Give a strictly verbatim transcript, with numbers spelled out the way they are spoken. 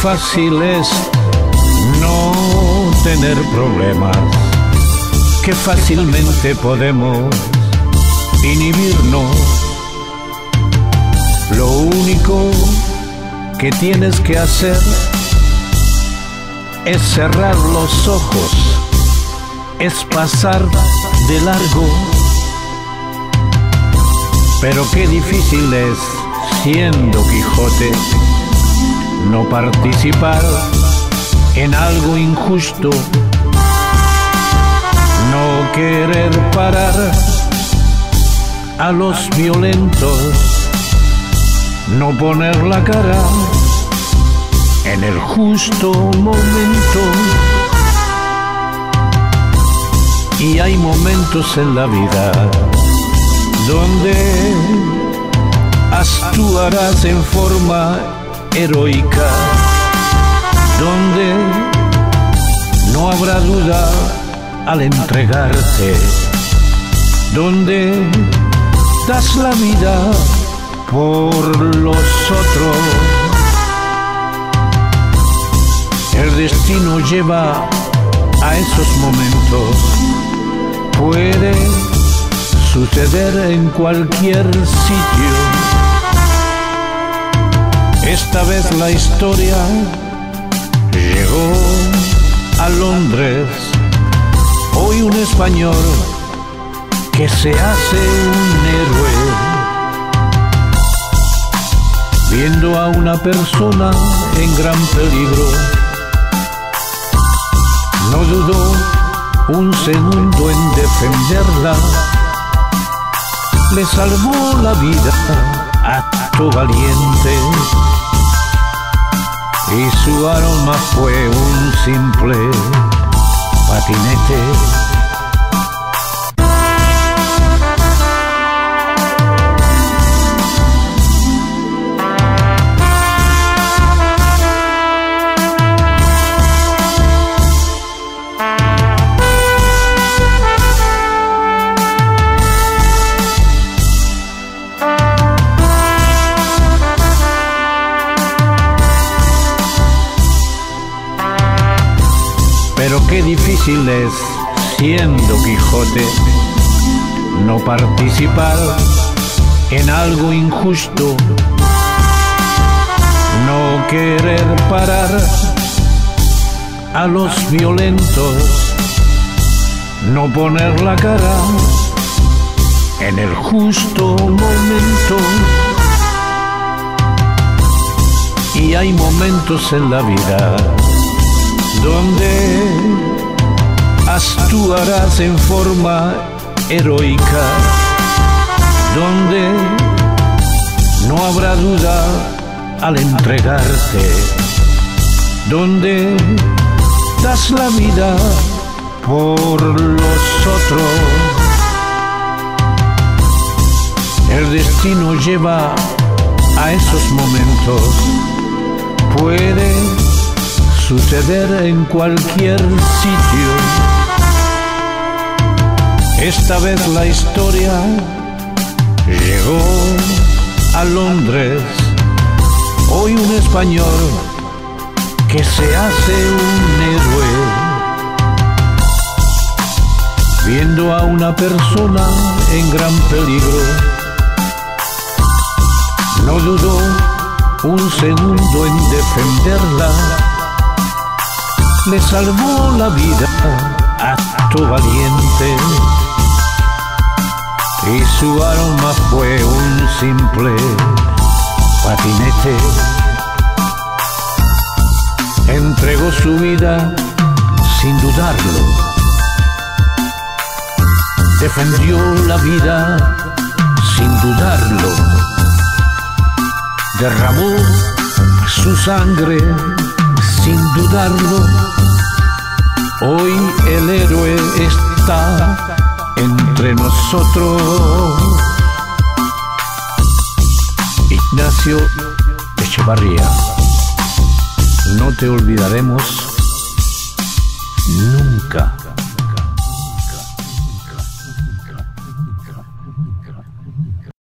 fácil es no tener problemas, qué fácilmente podemos inhibirnos. Lo único que tienes que hacer es cerrar los ojos, es pasar de largo. Pero qué difícil es, siendo Quijote, no participar en algo injusto, no querer parar a los violentos, no poner la cara en el justo momento. Y hay momentos en la vida donde actuarás en forma heroica, donde no habrá duda al entregarte, donde das la vida por los otros. El destino lleva a esos momentos, puede suceder en cualquier sitio. Esta vez la historia llegó a Londres, hoy un español que se hace un héroe, viendo a una persona en gran peligro, no dudó un segundo en defenderla, le salvó la vida, acto valiente, y su aroma fue un simple patinete. Pero qué difícil es, siendo Quijote, no participar en algo injusto, no querer parar a los violentos, no poner la cara en el justo momento. Y hay momentos en la vida donde actuarás en forma heroica, donde no habrá duda al entregarte, donde das la vida por los otros. El destino lleva a esos momentos, puede suceder en cualquier sitio. Esta vez la historia llegó a Londres, hoy un español que se hace un héroe, viendo a una persona en gran peligro, no dudó un segundo en defenderla, le salvó la vida, acto valiente, y su aroma fue un simple patinete. Entregó su vida sin dudarlo, defendió la vida sin dudarlo, derramó su sangre sin dudarlo. Hoy el héroe está entre nosotros. Ignacio Echevarría. No te olvidaremos nunca.